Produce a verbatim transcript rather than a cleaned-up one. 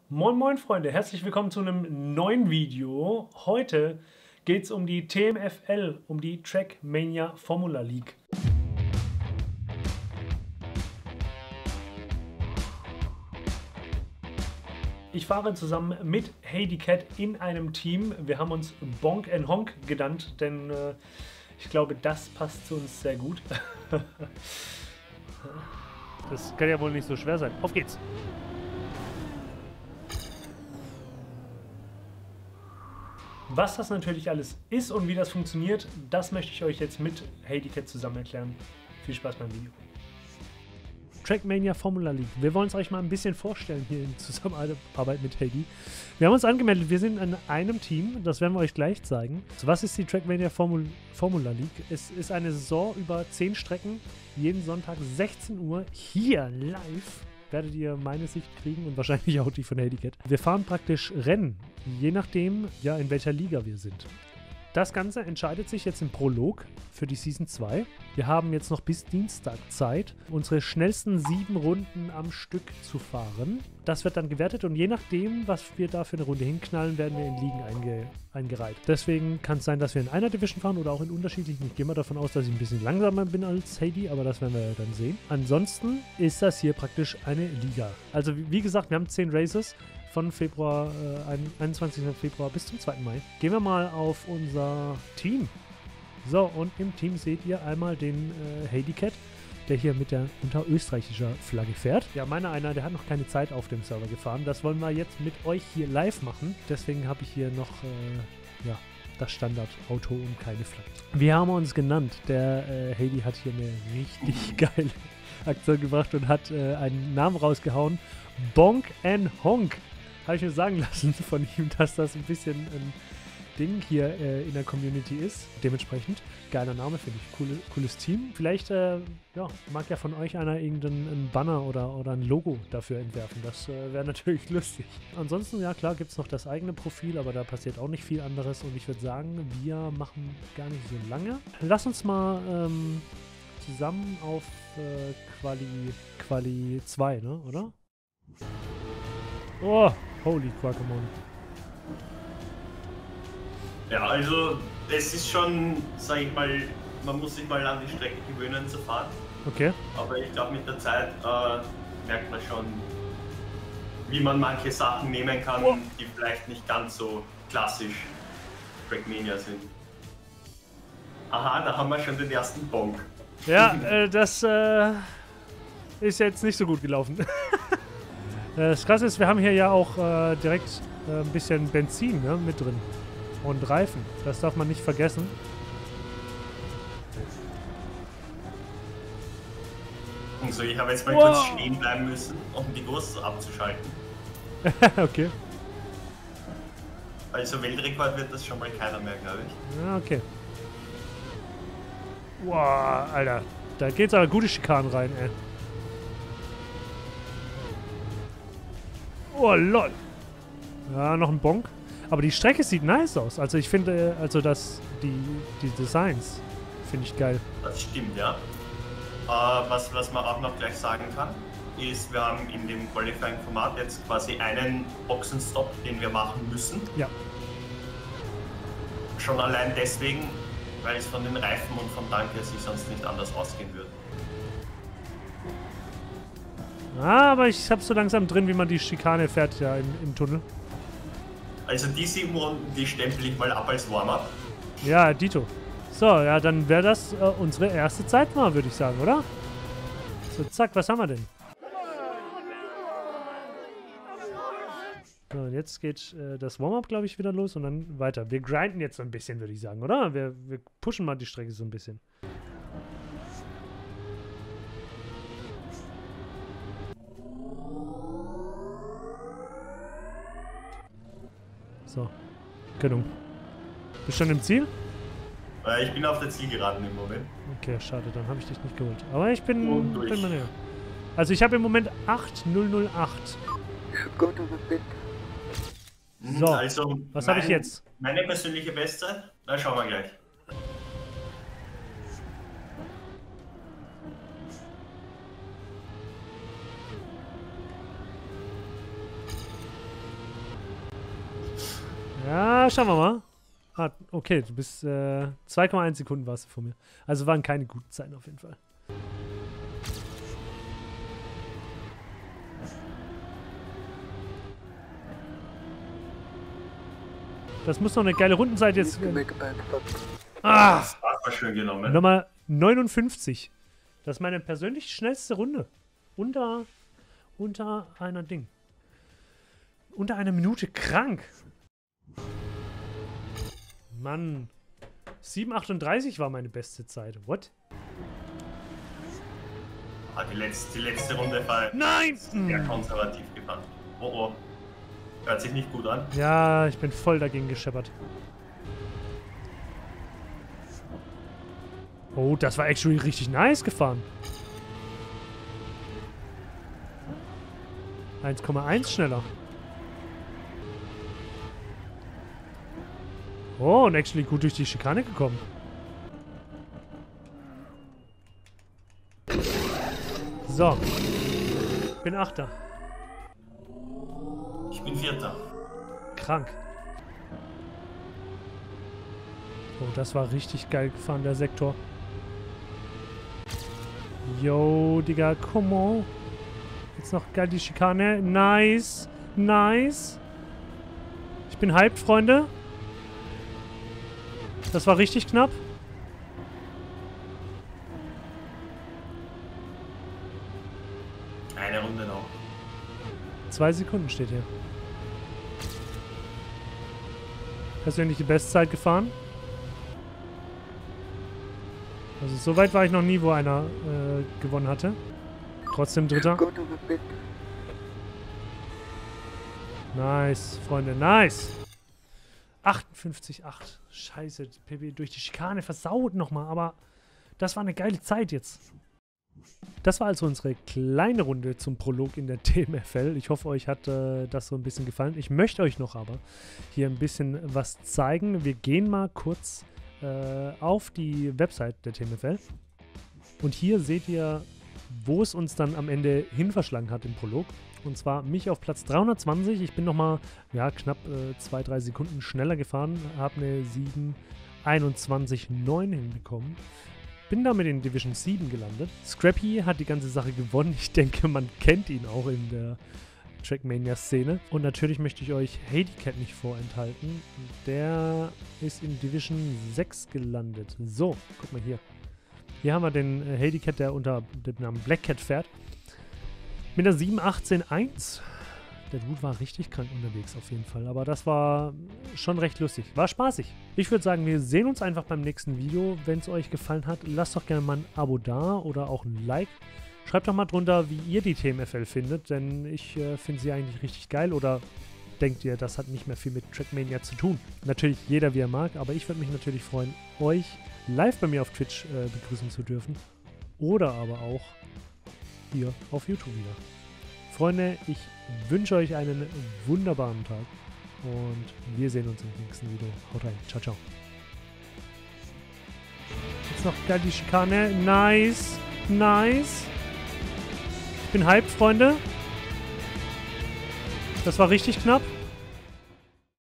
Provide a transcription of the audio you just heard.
Moin Moin Freunde, herzlich willkommen zu einem neuen Video. Heute geht es um die T M F L, um die Trackmania Formula League. Ich fahre zusammen mit HeyDeCat in einem Team. Wir haben uns Bonk and Honk genannt, denn äh, ich glaube, das passt zu uns sehr gut. Das kann ja wohl nicht so schwer sein. Auf geht's! Was das natürlich alles ist und wie das funktioniert, das möchte ich euch jetzt mit HeyDeCat zusammen erklären. Viel Spaß beim Video. Trackmania Formula League. Wir wollen es euch mal ein bisschen vorstellen hier in Zusammenarbeit mit Heidi. Wir haben uns angemeldet, wir sind in einem Team, das werden wir euch gleich zeigen. So, was ist die Trackmania Formul Formula League? Es ist eine Saison über zehn Strecken, jeden Sonntag sechzehn Uhr, hier live. Werdet ihr meine Sicht kriegen und wahrscheinlich auch die von HeyDeCat. Wir fahren praktisch Rennen, je nachdem, ja, in welcher Liga wir sind. Das Ganze entscheidet sich jetzt im Prolog für die Season zwei. Wir haben jetzt noch bis Dienstag Zeit, unsere schnellsten sieben Runden am Stück zu fahren. Das wird dann gewertet und je nachdem, was wir da für eine Runde hinknallen, werden wir in Ligen einge eingereiht. Deswegen kann es sein, dass wir in einer Division fahren oder auch in unterschiedlichen. Ich gehe mal davon aus, dass ich ein bisschen langsamer bin als Heidi, aber das werden wir ja dann sehen. Ansonsten ist das hier praktisch eine Liga. Also wie gesagt, wir haben zehn Races. Von Februar, äh, einundzwanzigsten Februar bis zum zweiten Mai. Gehen wir mal auf unser Team. So, und im Team seht ihr einmal den äh, HeyDeCat, der hier mit der unter österreichischer Flagge fährt. Ja, meiner einer, der hat noch keine Zeit auf dem Server gefahren. Das wollen wir jetzt mit euch hier live machen. Deswegen habe ich hier noch äh, ja, das Standardauto und keine Flagge. Wie haben wir uns genannt? Der äh, Heidi hat hier eine richtig geile Aktion gebracht und hat äh, einen Namen rausgehauen. Bonk and Honk. Habe ich mir sagen lassen von ihm, dass das ein bisschen ein Ding hier äh, in der Community ist. Dementsprechend, geiler Name, finde ich. Coole, cooles Team. Vielleicht äh, ja, mag ja von euch einer irgendeinen Banner oder, oder ein Logo dafür entwerfen. Das äh, wäre natürlich lustig. Ansonsten, ja klar, gibt es noch das eigene Profil, aber da passiert auch nicht viel anderes. Und ich würde sagen, wir machen gar nicht so lange. Lass uns mal ähm, zusammen auf äh, Quali, Quali zwei, ne, oder? Oh, holy Guacamole. Ja, also es ist schon, sag ich mal, man muss sich mal an die Strecke gewöhnen zu fahren. Okay. Aber ich glaube, mit der Zeit äh, merkt man schon, wie man manche Sachen nehmen kann, oh, die vielleicht nicht ganz so klassisch Trackmania sind. Aha, da haben wir schon den ersten Bonk. Ja, äh, das äh, ist jetzt nicht so gut gelaufen. Das Krasse ist, wir haben hier ja auch äh, direkt äh, ein bisschen Benzin, ne, mit drin. Und Reifen. Das darf man nicht vergessen. Und so, ich habe jetzt mal wow. kurz stehen bleiben müssen, um die Wurst abzuschalten. Okay. Also Weltrekord wird das schon mal keiner mehr, glaube ich. Ja, okay. Wow, Alter. Da geht's aber gute Schikanen rein, ey. Oh, lol. Ja, noch ein Bonk. Aber die Strecke sieht nice aus. Also ich finde, also das, die, die Designs finde ich geil. Das stimmt, ja. Äh, was, was man auch noch gleich sagen kann, ist, wir haben in dem Qualifying-Format jetzt quasi einen Boxenstopp, den wir machen müssen. Ja. Schon allein deswegen, weil es von den Reifen und vom Tank her sich sonst nicht anders ausgehen würde. Ah, aber ich habe so langsam drin, wie man die Schikane fährt, ja, im, im Tunnel. Also die sieben Runden, die stempel ich mal ab als Warm-up. Ja, Dito. So, ja, dann wäre das äh, unsere erste Zeit mal, würde ich sagen, oder? So, zack, was haben wir denn? So, und jetzt geht äh, das Warm-up, glaube ich, wieder los und dann weiter. Wir grinden jetzt so ein bisschen, würde ich sagen, oder? Wir, wir pushen mal die Strecke so ein bisschen. So, Gönnung. Bist du schon im Ziel? Äh, ich bin auf der Zielgeraden im Moment. Okay, schade, dann habe ich dich nicht geholt. Aber ich bin, bin mal näher. Also ich habe im Moment acht null null acht. So, also was habe ich jetzt? Meine persönliche Bestzeit? Na, schauen wir gleich. Ja, schauen wir mal. Ah, okay, du bist äh, zwei Komma eins Sekunden warst du vor mir. Also waren keine guten Zeiten auf jeden Fall. Das muss noch eine geile Rundenzeit jetzt. Ah! Das war schön genommen. Nummer neunundfünfzig. Das ist meine persönlich schnellste Runde. Unter, unter einer Ding. Unter einer Minute. Krank. Mann. sieben achtunddreißig war meine beste Zeit. What? Ah, die, letzte, die letzte Runde war Nein! sehr konservativ gefahren. Oh oh. Hört sich nicht gut an. Ja, ich bin voll dagegen gescheppert. Oh, das war actually richtig nice gefahren. eins Komma eins schneller. Oh, und actually gut durch die Schikane gekommen. So. Ich bin Achter. Ich bin Vierter. Krank. Oh, das war richtig geil gefahren, der Sektor. Yo, Digga, come on. Jetzt noch geil die Schikane. Nice. Nice. Ich bin hyped, Freunde. Das war richtig knapp. Eine Runde noch. Zwei Sekunden steht hier. Persönliche Bestzeit gefahren. Also so weit war ich noch nie, wo einer äh, gewonnen hatte. Trotzdem Dritter. Nice, Freunde, nice. achtundfünfzig Komma acht. Scheiße, P B durch die Schikane versaut nochmal, aber das war eine geile Zeit jetzt. Das war also unsere kleine Runde zum Prolog in der T M F L. Ich hoffe, euch hat äh, das so ein bisschen gefallen. Ich möchte euch noch aber hier ein bisschen was zeigen. Wir gehen mal kurz äh, auf die Website der T M F L. Und hier seht ihr, wo es uns dann am Ende hin verschlagen hat im Prolog. Und zwar mich auf Platz dreihundertzwanzig. Ich bin nochmal ja, knapp zwei, drei Sekunden schneller gefahren. Habe eine sieben einundzwanzig neun hinbekommen. Bin damit in Division sieben gelandet. Scrappy hat die ganze Sache gewonnen. Ich denke, man kennt ihn auch in der Trackmania-Szene. Und natürlich möchte ich euch Hadycat nicht vorenthalten. Der ist in Division sechs gelandet. So, guck mal hier. Hier haben wir den äh, Hadycat, der unter dem Namen Black Cat fährt. Mit der sieben achtzehn eins. Der Dude war richtig krank unterwegs auf jeden Fall. Aber das war schon recht lustig. War spaßig. Ich würde sagen, wir sehen uns einfach beim nächsten Video. Wenn es euch gefallen hat, lasst doch gerne mal ein Abo da oder auch ein Like. Schreibt doch mal drunter, wie ihr die T M F L findet, denn ich äh, finde sie eigentlich richtig geil. Oder denkt ihr, das hat nicht mehr viel mit Trackmania zu tun? Natürlich jeder, wie er mag, aber ich würde mich natürlich freuen, euch live bei mir auf Twitch äh, begrüßen zu dürfen. Oder aber auch hier auf YouTube wieder. Freunde, ich wünsche euch einen wunderbaren Tag und wir sehen uns im nächsten Video. Haut rein. Ciao, ciao. Jetzt noch geil die Schikane. Nice. Nice. Ich bin hyped, Freunde. Das war richtig knapp.